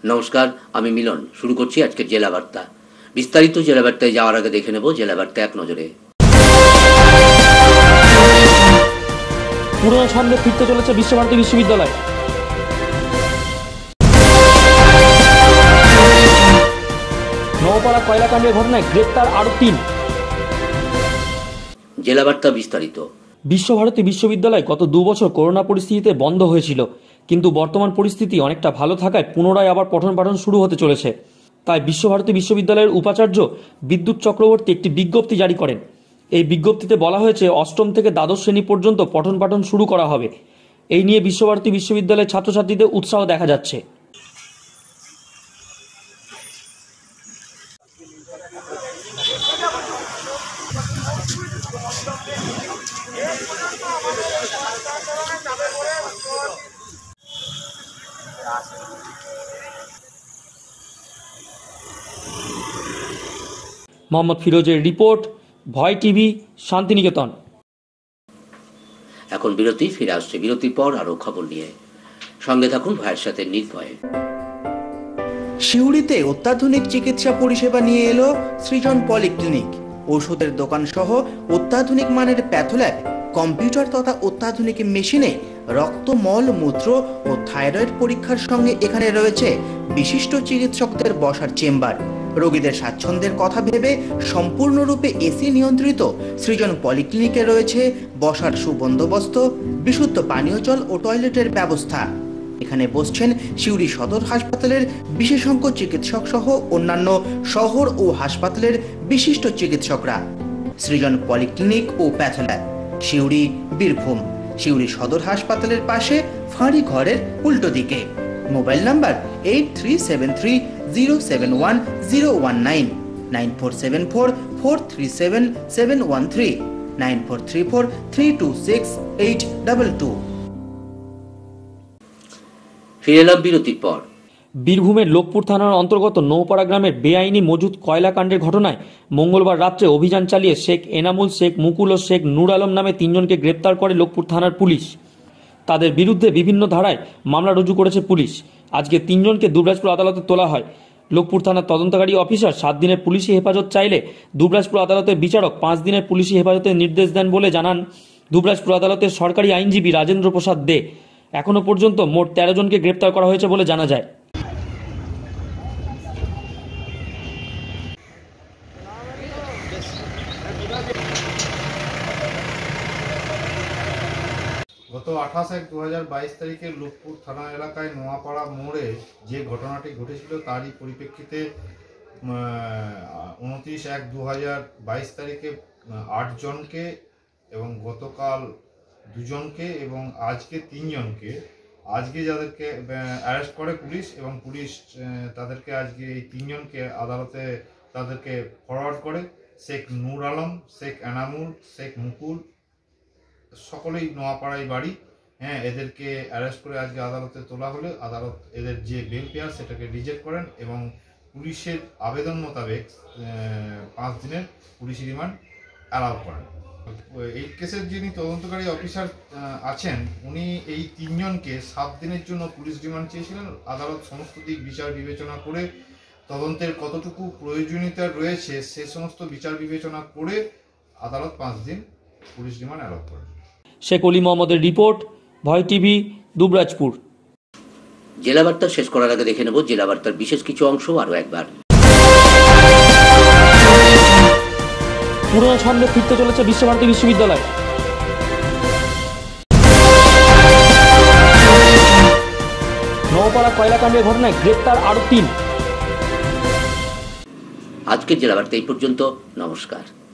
নমস্কার, আমি মিলন। শুরু করছি আজকের জেলা বার্তা। বিস্তারিত জেলা বার্তায় যাওয়ার আগে দেখে নেব জেলা বার্তা এক নজরে। পুরনো ছন্দে ফিরতে চলেছে বিশ্বভারতী বিশ্ববিদ্যালয়। নওপাড়া কয়লাকাণ্ডের ঘটনায় গ্রেপ্তার আরও 3। জেলা বার্তা বিস্তারিত। বিশ্বভারতী বিশ্ববিদ্যালয় গত 2 বছর করোনা পরিস্থিতিতে বন্ধ হয়েছিল, কিন্তু বর্তমান পরিস্থিতি অনেকটা ভালো থাকায় পুনরায় আবার পঠন পাঠন শুরু হতে চলেছে। তাই বিশ্বভারতী বিশ্ববিদ্যালয়ের উপাচার্য বিদ্যুৎ চক্রবর্তী একটি বিজ্ঞপ্তি জারি করেন। এই বিজ্ঞপ্তিতে বলা হয়েছে 8ম থেকে দ্বাদশ শ্রেণী পর্যন্ত পঠন পাঠন শুরু করা হবে। এই নিয়ে বিশ্বভারতী বিশ্ববিদ্যালয়ের ছাত্রছাত্রীদের উৎসাহ দেখা যাচ্ছে। মোহাম্মদ ফিরোজের রিপোর্ট, ভয় টিভি, শান্তিনিকেতন। এখন বিরতি, ফিরে আসছে বিরতির পর আরো খবর নিয়ে। সঙ্গে থাকুন ভয়ের সাথে নির্ভয়ে। সিউড়িতে অত্যাধুনিক চিকিৎসা পরিষেবা নিয়ে এলো সৃজন পলিক্লিনিক। ওষুধের দোকান সহ অত্যাধুনিক মানের প্যাথোল্যাব, কম্পিউটার তথা অত্যাধুনিক মেশিনে রক্ত, মল, মূত্র ও থাইরয়েড পরীক্ষার সঙ্গে এখানে রয়েছে বিশিষ্ট চিকিৎসকদের বসার চেম্বার। রোগীদের স্বাচ্ছন্দ্যের কথা ভেবে সম্পূর্ণরূপে এসি নিয়ন্ত্রিত সৃজন পলিক্লিনিকে রয়েছে বসার সুবন্দোবস্ত, বিশুদ্ধ পানীয় জল ও টয়লেটের ব্যবস্থা। এখানে বসছেন সিউড়ি সদর হাসপাতালের বিশেষজ্ঞ চিকিৎসক সহ অন্যান্য শহর ও হাসপাতালের বিশিষ্ট চিকিৎসকরা। সৃজন পলিক্লিনিক ও প্যাথোল্যাব, সিউড়ি, বীরভূম। সিউড়ি সদর হাসপাতালের পাশে ফাঁড়ি ঘরের উল্টো দিকে। Mobile number 8373071019, 9474437713, 9434326822। ফিরে এলাম বিরতির পর। বীরভূমের লোকপুর থানার অন্তর্গত নৌপাড়া গ্রামের বেআইনি মজুত কয়লা কাণ্ডের ঘটনায় মঙ্গলবার রাত্রে অভিযান চালিয়ে শেখ এনামুল, শেখ মুকুল ও শেখ নূর আলম নামে 3 জনকে গ্রেপ্তার করে লোকপুর থানার পুলিশ। তাদের বিরুদ্ধে বিভিন্ন ধারায় মামলা রুজু করেছে পুলিশ। আজকে 3 জনকে দুবরাজপুর আদালতে তোলা হয়। লোকপুর থানার তদন্তকারী অফিসার 7 দিনের পুলিশি হেফাজত চাইলে দুবরাজপুর আদালতের বিচারক 5 দিনের পুলিশি হেফাজতের নির্দেশ দেন বলে জানান দুবরাজপুর আদালতের সরকারি আইনজীবী রাজেন্দ্র প্রসাদ দে। এখনো পর্যন্ত মোট 13 জনকে গ্রেপ্তার করা হয়েছে বলে জানা যায়। গত 28/1/2022 তারিখে লোকপুর থানা এলাকায় নোয়াপাড়া মোড়ে যে ঘটনাটি ঘটেছিল তারই পরিপ্রেক্ষিতে 29/1/2022 তারিখে 8 জনকে এবং গতকাল 2 জনকে এবং আজকে 3 জনকে, আজকে যাদেরকে অ্যারেস্ট করে পুলিশ, এবং পুলিশ তাদেরকে আজকে এই 3 জনকে আদালতে তাদেরকে ফরওয়ার্ড করে। শেখ নূর আলম, শেখ এনামুল, শেখ মুকুল, সকলেই নোয়াপাড়ায় বাড়ি। এদেরকে অ্যারেস্ট করে আজকে আদালতে তোলা হলে আদালত এদের যে বেল পেয়ার সেটাকে রিজেক্ট করেন এবং পুলিশের আবেদন মোতাবেক 5 দিনের পুলিশি রিমান্ড অ্যালাউ করেন। এই কেসের যিনি তদন্তকারী অফিসার আছেন উনি এই 3 জনকে 7 দিনের জন্য পুলিশ রিমান্ড চেয়েছিলেন। আদালত সমস্ত দিক বিচার বিবেচনা করে তদন্তের কতটুকু প্রয়োজনীয়তা রয়েছে সে সমস্ত বিচার বিবেচনা করে আদালত 5 দিন পুলিশ রিমান্ড অ্যালাউ করেন। শেখ অলি মোহাম্মদের রিপোর্ট, ভয় টিভি, দুবরাজপুর। জেলা বার্তা শেষ করার আগে দেখে নেব জেলা বার্তার বিশেষ কিছু অংশ আরো একবার। পুরনো ছন্দে ফিরতে চলেছে বিশ্বভারতী বিশ্ববিদ্যালয়। নওপাড়া কয়লাকাণ্ডের ঘটনায় গ্রেপ্তার আরও 3। আজকের জেলা বার্তা এই পর্যন্ত। নমস্কার।